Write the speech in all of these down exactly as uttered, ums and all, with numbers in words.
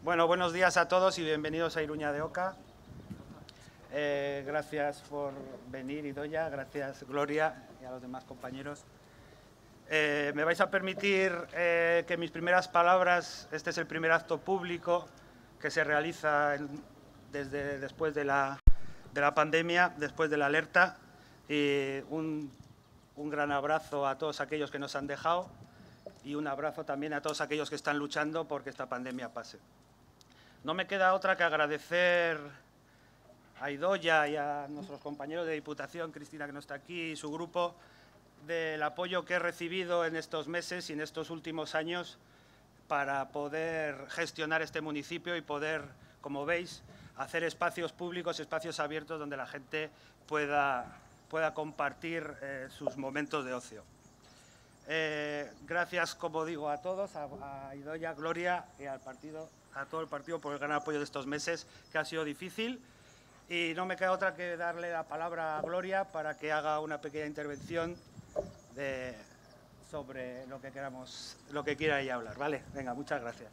Bueno, buenos días a todos y bienvenidos a Iruña de Oca. Eh, gracias por venir, Idoia, gracias, Gloria, y a los demás compañeros. Eh, me vais a permitir eh, que mis primeras palabras, este es el primer acto público que se realiza en, desde después de la, de la pandemia, después de la alerta, y un, un gran abrazo a todos aquellos que nos han dejado y un abrazo también a todos aquellos que están luchando porque esta pandemia pase. No me queda otra que agradecer a Idoia y a nuestros compañeros de Diputación, Cristina, que no está aquí, y su grupo, del apoyo que he recibido en estos meses y en estos últimos años para poder gestionar este municipio y poder, como veis, hacer espacios públicos, espacios abiertos donde la gente pueda, pueda compartir eh, sus momentos de ocio. Eh, gracias, como digo, a todos, a, a Idoia, Gloria y al partido, a todo el partido por el gran apoyo de estos meses, que ha sido difícil. Y no me queda otra que darle la palabra a Gloria para que haga una pequeña intervención de, sobre lo que queramos, lo que quiera ella hablar. ¿Vale? Venga, muchas gracias.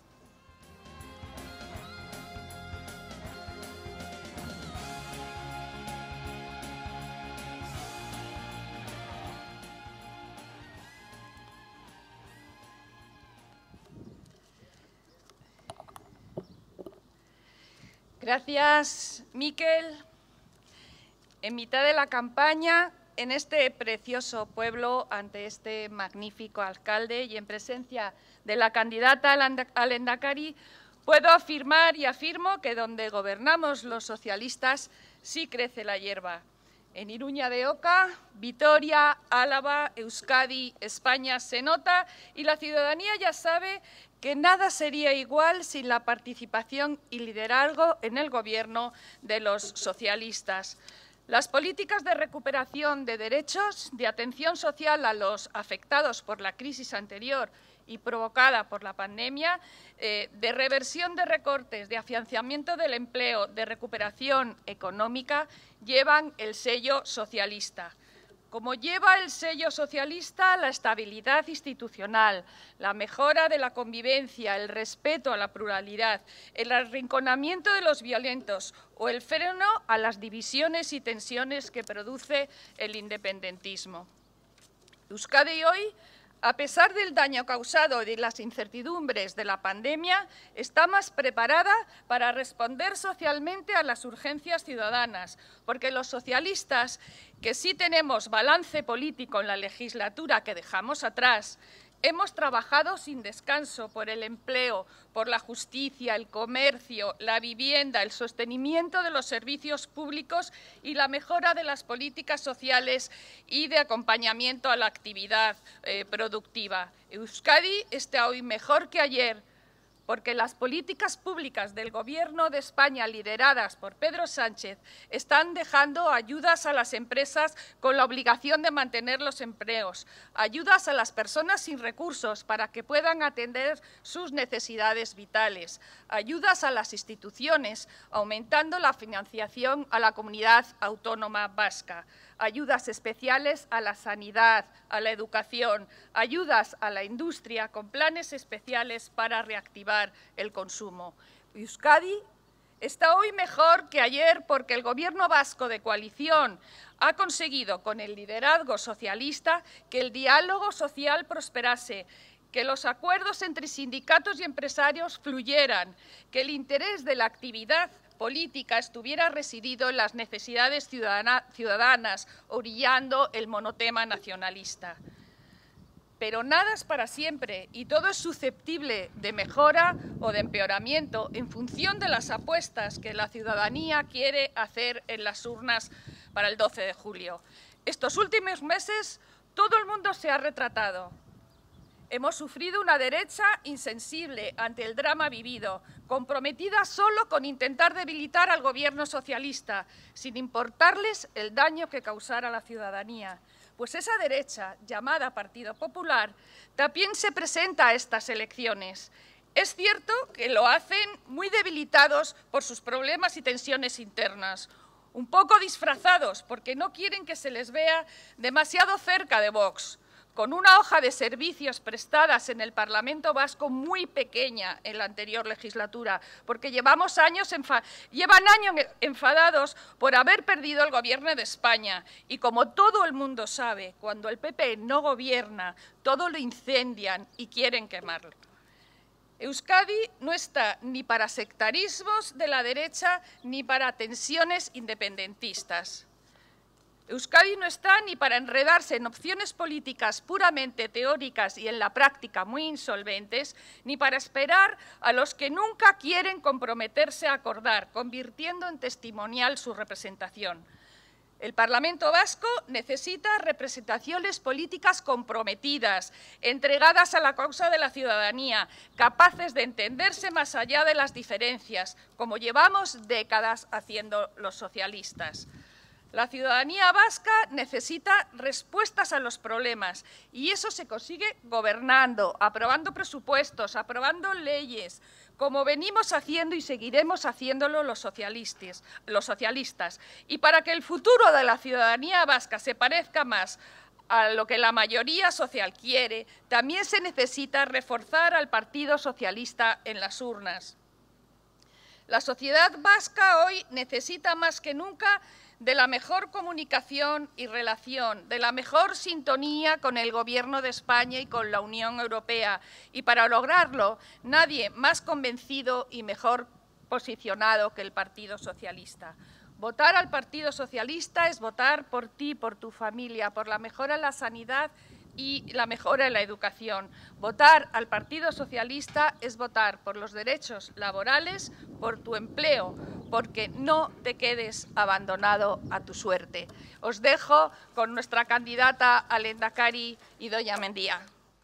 Gracias, Miquel. En mitad de la campaña, en este precioso pueblo, ante este magnífico alcalde y en presencia de la candidata al Endacari, puedo afirmar y afirmo que donde gobernamos los socialistas sí crece la hierba. En Iruña de Oca, Vitoria, Álava, Euskadi, España se nota y la ciudadanía ya sabe que nada sería igual sin la participación y liderazgo en el Gobierno de los socialistas. Las políticas de recuperación de derechos, de atención social a los afectados por la crisis anterior y provocada por la pandemia, eh, de reversión de recortes, de afianzamiento del empleo, de recuperación económica, llevan el sello socialista. Como lleva el sello socialista, la estabilidad institucional, la mejora de la convivencia, el respeto a la pluralidad, el arrinconamiento de los violentos o el freno a las divisiones y tensiones que produce el independentismo. Euskadi hoy, a pesar del daño causado y de las incertidumbres de la pandemia, está más preparada para responder socialmente a las urgencias ciudadanas, porque los socialistas, que sí tenemos balance político en la legislatura que dejamos atrás, hemos trabajado sin descanso por el empleo, por la justicia, el comercio, la vivienda, el sostenimiento de los servicios públicos y la mejora de las políticas sociales y de acompañamiento a la actividad eh, productiva. Euskadi está hoy mejor que ayer, porque las políticas públicas del Gobierno de España, lideradas por Pedro Sánchez, están dejando ayudas a las empresas con la obligación de mantener los empleos, ayudas a las personas sin recursos para que puedan atender sus necesidades vitales, ayudas a las instituciones, aumentando la financiación a la comunidad autónoma vasca, ayudas especiales a la sanidad, a la educación, ayudas a la industria con planes especiales para reactivar el consumo. Euskadi está hoy mejor que ayer porque el Gobierno vasco de coalición ha conseguido, con el liderazgo socialista, que el diálogo social prosperase, que los acuerdos entre sindicatos y empresarios fluyeran, que el interés de la actividad política estuviera residido en las necesidades ciudadana, ciudadanas, orillando el monotema nacionalista. Pero nada es para siempre y todo es susceptible de mejora o de empeoramiento en función de las apuestas que la ciudadanía quiere hacer en las urnas para el doce de julio. Estos últimos meses todo el mundo se ha retratado. Hemos sufrido una derecha insensible ante el drama vivido, comprometida solo con intentar debilitar al Gobierno socialista, sin importarles el daño que causara a la ciudadanía. Pues esa derecha, llamada Partido Popular, también se presenta a estas elecciones. Es cierto que lo hacen muy debilitados por sus problemas y tensiones internas, un poco disfrazados porque no quieren que se les vea demasiado cerca de Vox, con una hoja de servicios prestadas en el Parlamento Vasco muy pequeña en la anterior legislatura, porque llevamos años enfa- llevan años enfadados por haber perdido el Gobierno de España. Y como todo el mundo sabe, cuando el P P no gobierna, todo lo incendian y quieren quemarlo. Euskadi no está ni para sectarismos de la derecha ni para tensiones independentistas. Euskadi no está ni para enredarse en opciones políticas puramente teóricas y en la práctica muy insolventes, ni para esperar a los que nunca quieren comprometerse a acordar, convirtiendo en testimonial su representación. El Parlamento Vasco necesita representaciones políticas comprometidas, entregadas a la causa de la ciudadanía, capaces de entenderse más allá de las diferencias, como llevamos décadas haciendo los socialistas. La ciudadanía vasca necesita respuestas a los problemas y eso se consigue gobernando, aprobando presupuestos, aprobando leyes, como venimos haciendo y seguiremos haciéndolo los socialistas, los socialistas. Y para que el futuro de la ciudadanía vasca se parezca más a lo que la mayoría social quiere, también se necesita reforzar al Partido Socialista en las urnas. La sociedad vasca hoy necesita más que nunca de la mejor comunicación y relación, de la mejor sintonía con el Gobierno de España y con la Unión Europea. Y para lograrlo, nadie más convencido y mejor posicionado que el Partido Socialista. Votar al Partido Socialista es votar por ti, por tu familia, por la mejora en la sanidad y la mejora en la educación. Votar al Partido Socialista es votar por los derechos laborales, por tu empleo, porque no te quedes abandonado a tu suerte. Os dejo con nuestra candidata a Lehendakari, Idoia Mendia.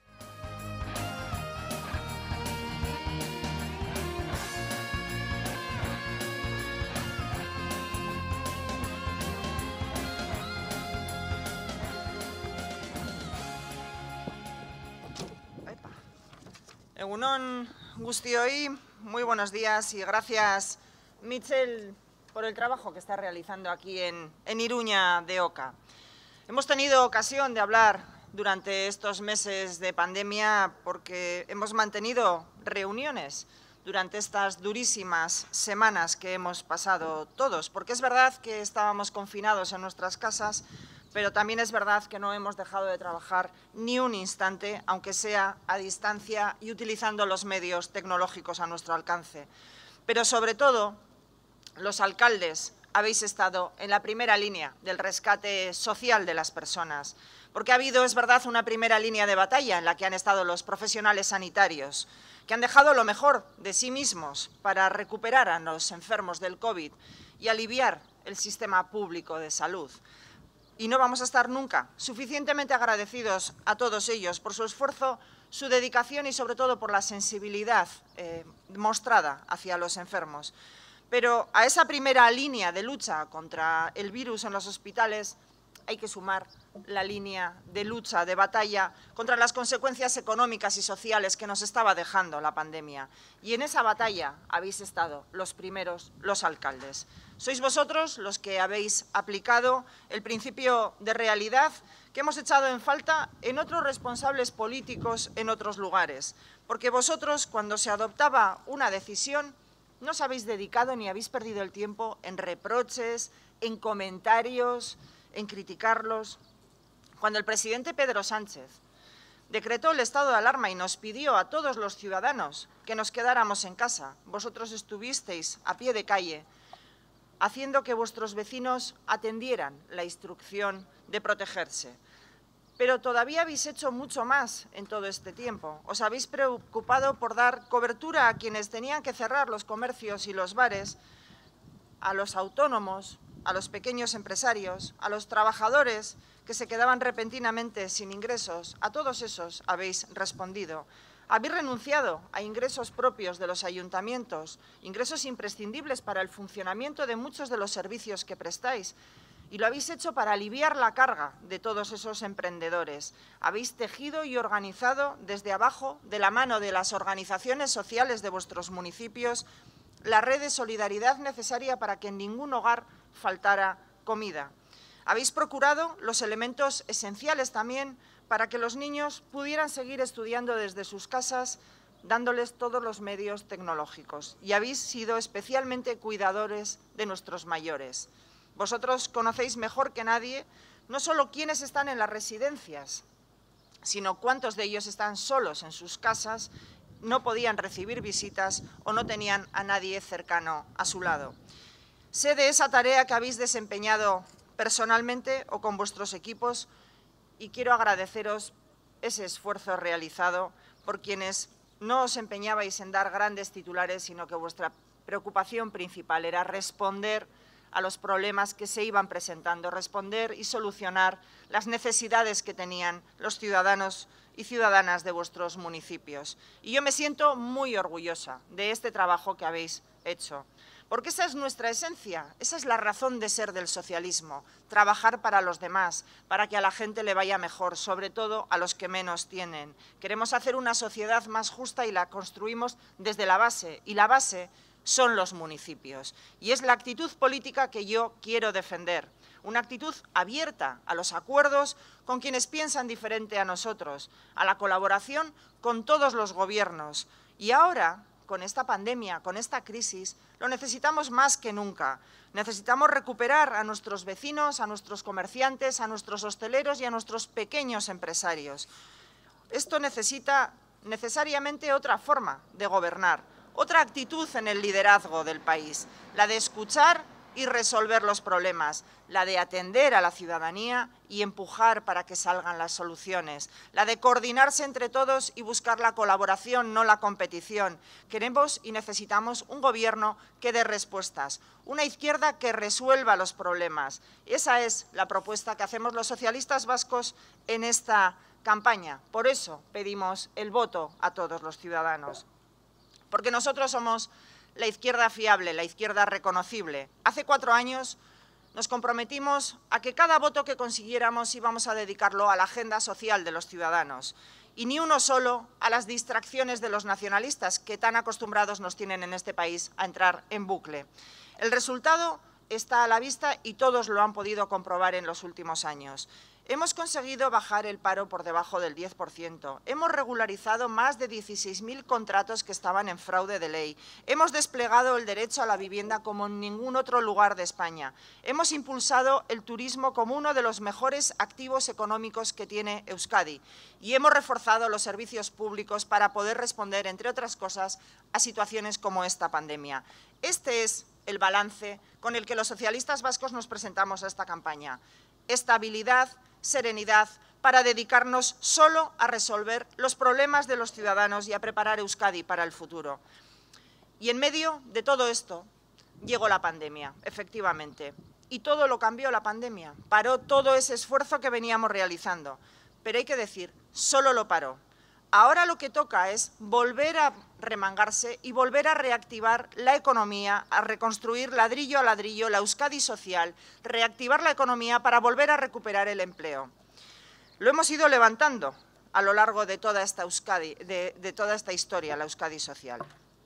Egunon guztioi, muy buenos días y gracias, Mitchell, por el trabajo que está realizando aquí en, en Iruña de Oca. Hemos tenido ocasión de hablar durante estos meses de pandemia porque hemos mantenido reuniones durante estas durísimas semanas que hemos pasado todos, porque es verdad que estábamos confinados en nuestras casas, pero también es verdad que no hemos dejado de trabajar ni un instante, aunque sea a distancia y utilizando los medios tecnológicos a nuestro alcance. Pero sobre todo, los alcaldes habéis estado en la primera línea del rescate social de las personas, porque ha habido, es verdad, una primera línea de batalla en la que han estado los profesionales sanitarios, que han dejado lo mejor de sí mismos para recuperar a los enfermos del COVID y aliviar el sistema público de salud. Y no vamos a estar nunca suficientemente agradecidos a todos ellos por su esfuerzo, su dedicación y sobre todo por la sensibilidad eh, mostrada hacia los enfermos. Pero a esa primera línea de lucha contra el virus en los hospitales hay que sumar la línea de lucha, de batalla contra las consecuencias económicas y sociales que nos estaba dejando la pandemia. Y en esa batalla habéis estado los primeros, los alcaldes. Sois vosotros los que habéis aplicado el principio de realidad que hemos echado en falta en otros responsables políticos en otros lugares. Porque vosotros, cuando se adoptaba una decisión, no os habéis dedicado ni habéis perdido el tiempo en reproches, en comentarios, en criticarlos. Cuando el presidente Pedro Sánchez decretó el estado de alarma y nos pidió a todos los ciudadanos que nos quedáramos en casa, vosotros estuvisteis a pie de calle, haciendo que vuestros vecinos atendieran la instrucción de protegerse. Pero todavía habéis hecho mucho más en todo este tiempo. Os habéis preocupado por dar cobertura a quienes tenían que cerrar los comercios y los bares, a los autónomos, a los pequeños empresarios, a los trabajadores que se quedaban repentinamente sin ingresos. A todos esos habéis respondido. Habéis renunciado a ingresos propios de los ayuntamientos, ingresos imprescindibles para el funcionamiento de muchos de los servicios que prestáis, y lo habéis hecho para aliviar la carga de todos esos emprendedores. Habéis tejido y organizado desde abajo, de la mano de las organizaciones sociales de vuestros municipios, la red de solidaridad necesaria para que en ningún hogar faltara comida. Habéis procurado los elementos esenciales también para que los niños pudieran seguir estudiando desde sus casas, dándoles todos los medios tecnológicos. Y habéis sido especialmente cuidadores de nuestros mayores. Vosotros conocéis mejor que nadie no solo quiénes están en las residencias, sino cuántos de ellos están solos en sus casas, no podían recibir visitas o no tenían a nadie cercano a su lado. Sé de esa tarea que habéis desempeñado personalmente o con vuestros equipos y quiero agradeceros ese esfuerzo realizado por quienes no os empeñabais en dar grandes titulares, sino que vuestra preocupación principal era responder a los problemas que se iban presentando, responder y solucionar las necesidades que tenían los ciudadanos y ciudadanas de vuestros municipios. Y yo me siento muy orgullosa de este trabajo que habéis hecho, porque esa es nuestra esencia, esa es la razón de ser del socialismo, trabajar para los demás, para que a la gente le vaya mejor, sobre todo a los que menos tienen. Queremos hacer una sociedad más justa y la construimos desde la base, y la base son los municipios. Y es la actitud política que yo quiero defender, una actitud abierta a los acuerdos con quienes piensan diferente a nosotros, a la colaboración con todos los gobiernos. Y ahora, con esta pandemia, con esta crisis, lo necesitamos más que nunca. Necesitamos recuperar a nuestros vecinos, a nuestros comerciantes, a nuestros hosteleros y a nuestros pequeños empresarios. Esto necesita necesariamente otra forma de gobernar, otra actitud en el liderazgo del país, la de escuchar y resolver los problemas, la de atender a la ciudadanía y empujar para que salgan las soluciones, la de coordinarse entre todos y buscar la colaboración, no la competición. Queremos y necesitamos un gobierno que dé respuestas, una izquierda que resuelva los problemas. Esa es la propuesta que hacemos los socialistas vascos en esta campaña. Por eso pedimos el voto a todos los ciudadanos, porque nosotros somos la izquierda fiable, la izquierda reconocible. Hace cuatro años nos comprometimos a que cada voto que consiguiéramos íbamos a dedicarlo a la agenda social de los ciudadanos y ni uno solo a las distracciones de los nacionalistas que tan acostumbrados nos tienen en este país a entrar en bucle. El resultado está a la vista y todos lo han podido comprobar en los últimos años. Hemos conseguido bajar el paro por debajo del diez por ciento. Hemos regularizado más de dieciséis mil contratos que estaban en fraude de ley. Hemos desplegado el derecho a la vivienda como en ningún otro lugar de España. Hemos impulsado el turismo como uno de los mejores activos económicos que tiene Euskadi. Y hemos reforzado los servicios públicos para poder responder, entre otras cosas, a situaciones como esta pandemia. Este es el balance con el que los socialistas vascos nos presentamos a esta campaña. Estabilidad, serenidad, para dedicarnos solo a resolver los problemas de los ciudadanos y a preparar Euskadi para el futuro. Y en medio de todo esto llegó la pandemia, efectivamente, y todo lo cambió la pandemia. Paró todo ese esfuerzo que veníamos realizando, pero hay que decir, solo lo paró. Ahora lo que toca es volver a remangarse y volver a reactivar la economía, a reconstruir ladrillo a ladrillo la Euskadi social, reactivar la economía para volver a recuperar el empleo. Lo hemos ido levantando a lo largo de toda esta Euskadi, de, de toda esta historia, la Euskadi social.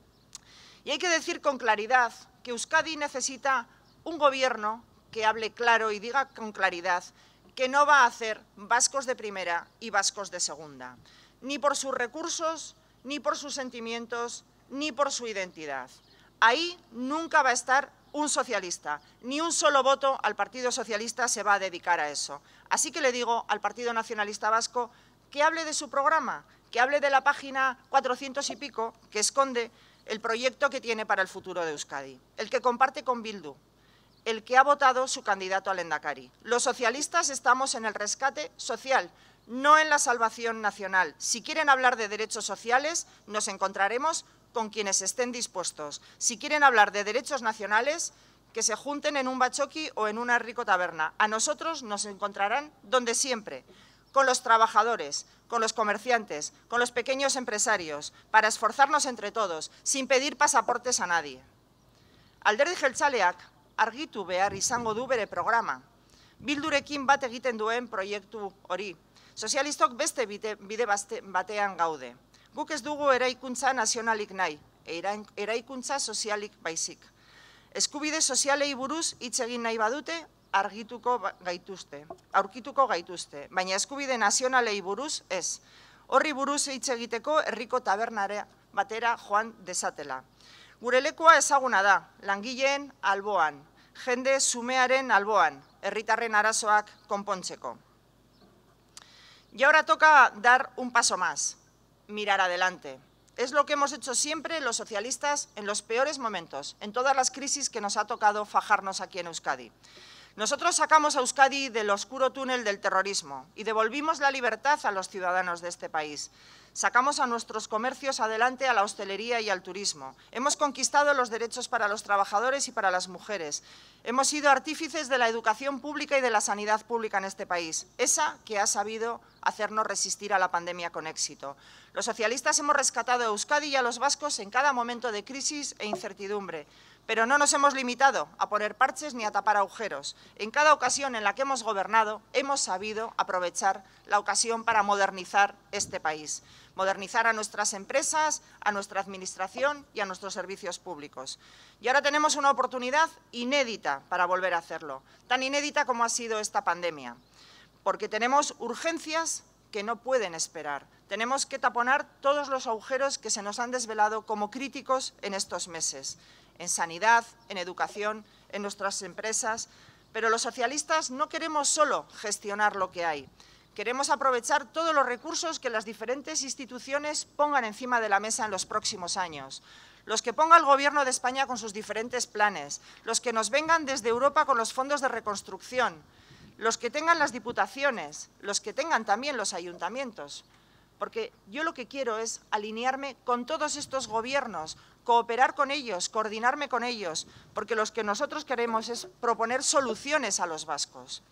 Y hay que decir con claridad que Euskadi necesita un gobierno que hable claro y diga con claridad que no va a hacer vascos de primera y vascos de segunda, ni por sus recursos, ni por sus sentimientos, ni por su identidad. Ahí nunca va a estar un socialista, ni un solo voto al Partido Socialista se va a dedicar a eso. Así que le digo al Partido Nacionalista Vasco que hable de su programa, que hable de la página cuatrocientos y pico, que esconde el proyecto que tiene para el futuro de Euskadi, el que comparte con Bildu, el que ha votado su candidato al Lehendakari. Los socialistas estamos en el rescate social, no en la salvación nacional. Si quieren hablar de derechos sociales, nos encontraremos con quienes estén dispuestos. Si quieren hablar de derechos nacionales, que se junten en un bachoqui o en una rico taberna. A nosotros nos encontrarán donde siempre, con los trabajadores, con los comerciantes, con los pequeños empresarios, para esforzarnos entre todos, sin pedir pasaportes a nadie. Alderdi Jeltzaleak argitu behar izango du bere programa. Bildurekin bat egiten duen proiektu hori. Sozialistok beste bide, bide batean gaude. Guk ez dugu eraikuntza nazionalik nahi, eraikuntza sozialik baizik. Eskubide sozialei buruz hitz egin nahi badute, argituko gaituzte, aurkituko gaituzte, baina eskubide nazionalei buruz ez. Horri buruz hitz egiteko herriko tabernara batera joan dezatela. Gure lekua ezaguna da, langileen alboan, jende zumearen alboan, herritarren arazoak konpontzeko. Y ahora toca dar un paso más, mirar adelante. Es lo que hemos hecho siempre los socialistas en los peores momentos, en todas las crisis que nos ha tocado fajarnos aquí en Euskadi. Nosotros sacamos a Euskadi del oscuro túnel del terrorismo y devolvimos la libertad a los ciudadanos de este país. Sacamos a nuestros comercios adelante, a la hostelería y al turismo. Hemos conquistado los derechos para los trabajadores y para las mujeres. Hemos sido artífices de la educación pública y de la sanidad pública en este país, esa que ha sabido hacernos resistir a la pandemia con éxito. Los socialistas hemos rescatado a Euskadi y a los vascos en cada momento de crisis e incertidumbre. Pero no nos hemos limitado a poner parches ni a tapar agujeros. En cada ocasión en la que hemos gobernado, hemos sabido aprovechar la ocasión para modernizar este país. Modernizar a nuestras empresas, a nuestra administración y a nuestros servicios públicos. Y ahora tenemos una oportunidad inédita para volver a hacerlo, tan inédita como ha sido esta pandemia, porque tenemos urgencias que no pueden esperar. Tenemos que taponar todos los agujeros que se nos han desvelado como críticos en estos meses, en sanidad, en educación, en nuestras empresas. Pero los socialistas no queremos solo gestionar lo que hay. Queremos aprovechar todos los recursos que las diferentes instituciones pongan encima de la mesa en los próximos años. Los que ponga el Gobierno de España con sus diferentes planes, los que nos vengan desde Europa con los fondos de reconstrucción, los que tengan las diputaciones, los que tengan también los ayuntamientos. Porque yo lo que quiero es alinearme con todos estos gobiernos, cooperar con ellos, coordinarme con ellos, porque lo que nosotros queremos es proponer soluciones a los vascos.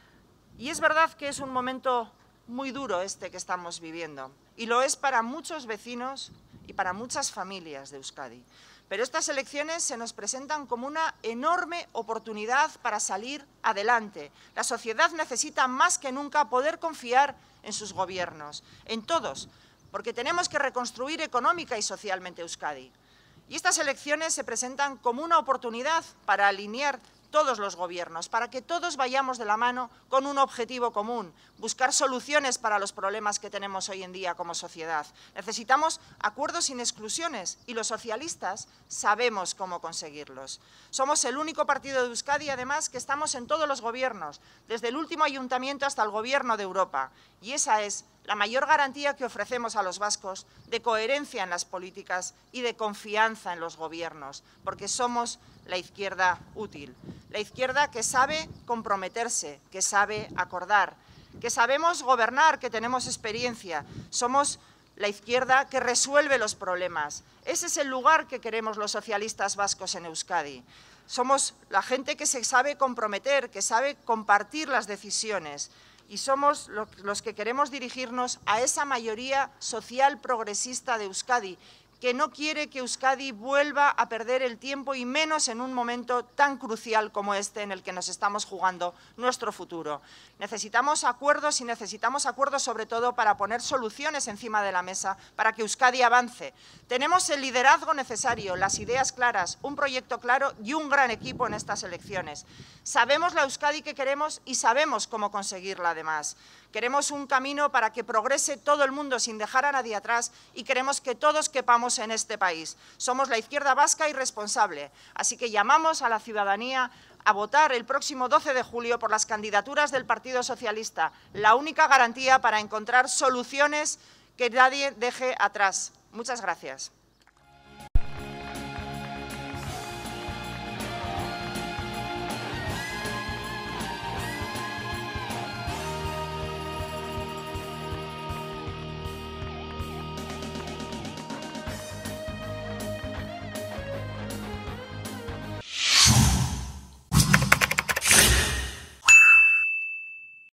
Y es verdad que es un momento muy duro este que estamos viviendo, y lo es para muchos vecinos y para muchas familias de Euskadi. Pero estas elecciones se nos presentan como una enorme oportunidad para salir adelante. La sociedad necesita más que nunca poder confiar en sus gobiernos, en todos, porque tenemos que reconstruir económica y socialmente Euskadi. Y estas elecciones se presentan como una oportunidad para alinear todos los gobiernos, para que todos vayamos de la mano con un objetivo común, buscar soluciones para los problemas que tenemos hoy en día como sociedad. Necesitamos acuerdos sin exclusiones y los socialistas sabemos cómo conseguirlos. Somos el único partido de Euskadi, además, que estamos en todos los gobiernos, desde el último ayuntamiento hasta el Gobierno de Europa. Y esa es la mayor garantía que ofrecemos a los vascos de coherencia en las políticas y de confianza en los gobiernos, porque somos la izquierda útil, la izquierda que sabe comprometerse, que sabe acordar, que sabemos gobernar, que tenemos experiencia. Somos la izquierda que resuelve los problemas. Ese es el lugar que queremos los socialistas vascos en Euskadi. Somos la gente que se sabe comprometer, que sabe compartir las decisiones. Y somos los que queremos dirigirnos a esa mayoría social progresista de Euskadi, que no quiere que Euskadi vuelva a perder el tiempo y menos en un momento tan crucial como este en el que nos estamos jugando nuestro futuro. Necesitamos acuerdos y necesitamos acuerdos sobre todo para poner soluciones encima de la mesa para que Euskadi avance. Tenemos el liderazgo necesario, las ideas claras, un proyecto claro y un gran equipo en estas elecciones. Sabemos la Euskadi que queremos y sabemos cómo conseguirla además. Queremos un camino para que progrese todo el mundo sin dejar a nadie atrás y queremos que todos quepamos en este país. Somos la izquierda vasca y responsable, así que llamamos a la ciudadanía a votar el próximo doce de julio por las candidaturas del Partido Socialista, la única garantía para encontrar soluciones que nadie deje atrás. Muchas gracias.